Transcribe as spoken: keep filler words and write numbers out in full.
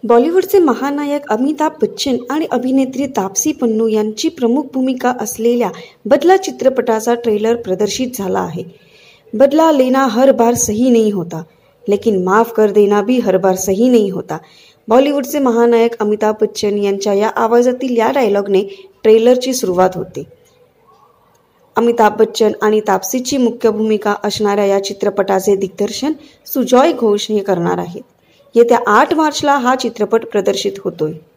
बॉलिवूडचे महानायक अमिताभ बच्चन आणि अभिनेत्री तापसी पन्नू यांची प्रमुख भूमिका असलेल्या बदला चित्रपटाचा ट्रेलर प्रदर्शित झाला आहे। बदला लेना हर बार सही नहीं होता, लेकिन माफ कर देना भी हर बार सही नहीं होता। बॉलिवूडचे महानायक अमिताभ बच्चन यांच्या या आवाजातील या डायलॉगने ट्रेलरची सुरुवात होते। अमिताभ बच्चन आणि तापसीची मुख्य भूमिका असणाऱ्या या चित्रपटाचे दिग्दर्शन सुजॉय घोष हे करणार आहेत। येत्या आठ मार्चला हा चित्रपट प्रदर्शित होतोय।